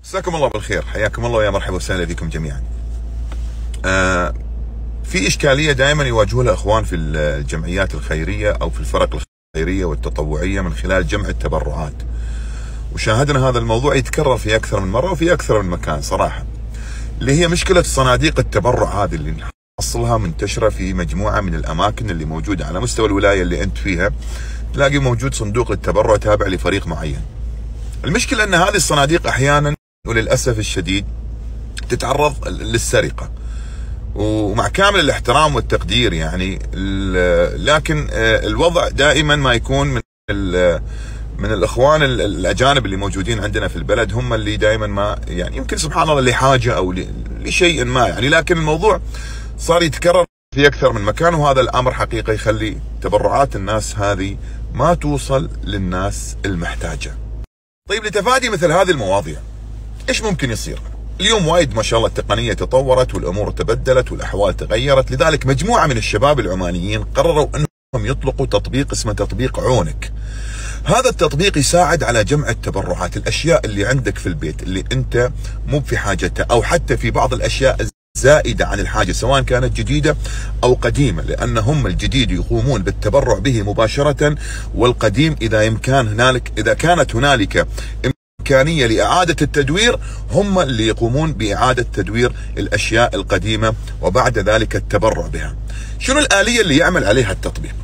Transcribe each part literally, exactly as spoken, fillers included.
مساكم الله بالخير، حياكم الله ويا مرحبا وسهلا بكم جميعا. آه في إشكالية دائما يواجهها الأخوان في الجمعيات الخيرية أو في الفرق الخيرية والتطوعية من خلال جمع التبرعات، وشاهدنا هذا الموضوع يتكرر في أكثر من مرة وفي أكثر من مكان صراحة، اللي هي مشكلة صناديق التبرع هذه اللي نحصلها منتشرة في مجموعة من الأماكن اللي موجودة على مستوى الولاية اللي أنت فيها. تلاقي موجود صندوق للتبرع تابع لفريق معين. المشكلة أن هذه الصناديق أحيانا وللأسف الشديد تتعرض للسرقة، ومع كامل الاحترام والتقدير يعني، لكن الوضع دائما ما يكون من من الاخوان الاجانب اللي موجودين عندنا في البلد، هم اللي دائما ما يعني يمكن سبحان الله لحاجه او لشيء ما يعني، لكن الموضوع صار يتكرر في اكثر من مكان، وهذا الامر حقيقه يخلي تبرعات الناس هذه ما توصل للناس المحتاجه. طيب، لتفادي مثل هذه المواضيع ايش ممكن يصير؟ اليوم وايد ما شاء الله التقنيه تطورت والامور تبدلت والاحوال تغيرت، لذلك مجموعه من الشباب العمانيين قرروا انهم يطلقوا تطبيق اسمه تطبيق عونك. هذا التطبيق يساعد على جمع التبرعات، الاشياء اللي عندك في البيت اللي انت مو في حاجتها، او حتى في بعض الاشياء زائده عن الحاجه سواء كانت جديده او قديمه، لان هم الجديد يقومون بالتبرع به مباشره، والقديم اذا امكان هنالك اذا كانت هنالك إمكانية لإعادة التدوير هم اللي يقومون بإعادة تدوير الأشياء القديمة وبعد ذلك التبرع بها. شنو الآلية اللي يعمل عليها التطبيق؟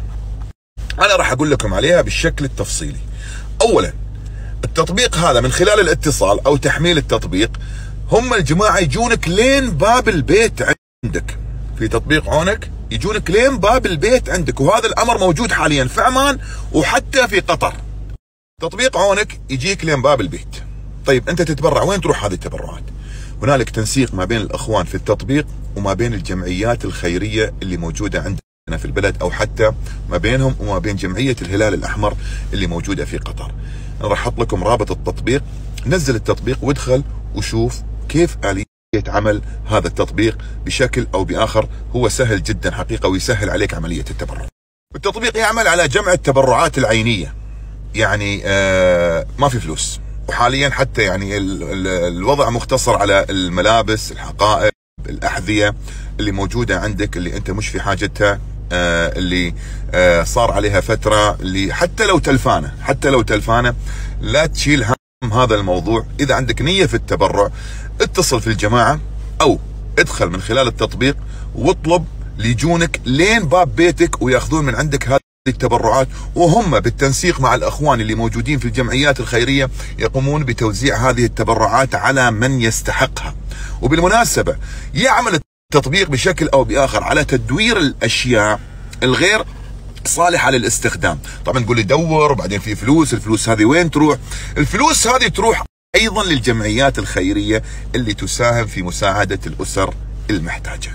أنا راح أقول لكم عليها بالشكل التفصيلي. أولا، التطبيق هذا من خلال الاتصال أو تحميل التطبيق، هم الجماعة يجونك لين باب البيت عندك. في تطبيق عونك يجونك لين باب البيت عندك، وهذا الأمر موجود حاليا في عمان وحتى في قطر. تطبيق عونك يجيك لين باب البيت. طيب انت تتبرع، وين تروح هذه التبرعات؟ هنالك تنسيق ما بين الاخوان في التطبيق وما بين الجمعيات الخيريه اللي موجوده عندنا في البلد، او حتى ما بينهم وما بين جمعيه الهلال الاحمر اللي موجوده في قطر. انا راح احط لكم رابط التطبيق، نزل التطبيق وادخل وشوف كيف آلية عمل هذا التطبيق بشكل او باخر. هو سهل جدا حقيقه ويسهل عليك عمليه التبرع. التطبيق يعمل على جمع التبرعات العينيه، يعني آه ما في فلوس، وحاليا حتى يعني ال ال الوضع مختصر على الملابس، الحقائب، الأحذية اللي موجودة عندك اللي انت مش في حاجتها، آه اللي آه صار عليها فترة، اللي حتى لو تلفانة حتى لو تلفانة لا تشيل هم هذا الموضوع. إذا عندك نية في التبرع اتصل في الجماعة أو ادخل من خلال التطبيق واطلب ليجونك لين باب بيتك وياخذون من عندك هذا التبرعات، وهم بالتنسيق مع الاخوان اللي موجودين في الجمعيات الخيريه يقومون بتوزيع هذه التبرعات على من يستحقها. وبالمناسبه يعمل التطبيق بشكل او باخر على تدوير الاشياء الغير صالحه للاستخدام. طبعا تقول لي دور وبعدين في فلوس، الفلوس هذه وين تروح؟ الفلوس هذه تروح ايضا للجمعيات الخيريه اللي تساهم في مساعده الاسر المحتاجه.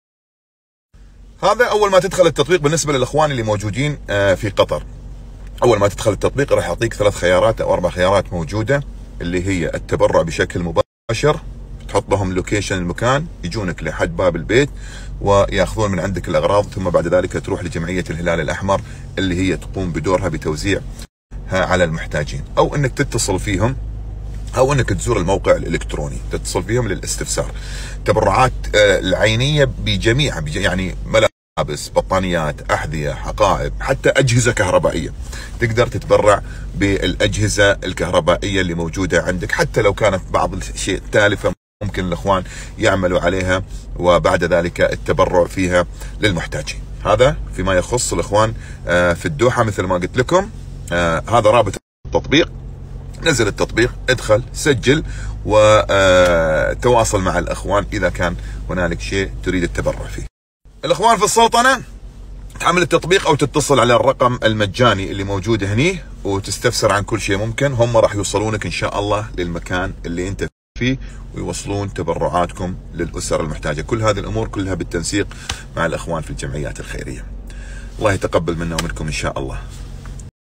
هذا اول ما تدخل التطبيق بالنسبه للاخوان اللي موجودين في قطر. اول ما تدخل التطبيق راح يعطيك ثلاث خيارات او اربع خيارات موجوده، اللي هي التبرع بشكل مباشر، تحط لهم لوكيشن المكان، يجونك لحد باب البيت وياخذون من عندك الاغراض، ثم بعد ذلك تروح لجمعيه الهلال الاحمر اللي هي تقوم بدورها بتوزيعها على المحتاجين، او انك تتصل فيهم او انك تزور الموقع الالكتروني تتصل فيهم للاستفسار. تبرعات العينيه بجميع يعني ملابس، بطانيات، احذيه، حقائب، حتى اجهزه كهربائيه. تقدر تتبرع بالاجهزه الكهربائيه اللي موجوده عندك، حتى لو كانت بعض الشيء تالفه ممكن الاخوان يعملوا عليها وبعد ذلك التبرع فيها للمحتاجين. هذا فيما يخص الاخوان في الدوحه. مثل ما قلت لكم هذا رابط التطبيق، نزل التطبيق، ادخل، سجل، وتواصل مع الاخوان اذا كان هنالك شيء تريد التبرع فيه. الاخوان في السلطنه تحمل التطبيق او تتصل على الرقم المجاني اللي موجود هني وتستفسر عن كل شيء ممكن، هم راح يوصلونك ان شاء الله للمكان اللي انت فيه ويوصلون تبرعاتكم للاسر المحتاجه. كل هذه الامور كلها بالتنسيق مع الاخوان في الجمعيات الخيريه. الله يتقبل منا ومنكم ان شاء الله.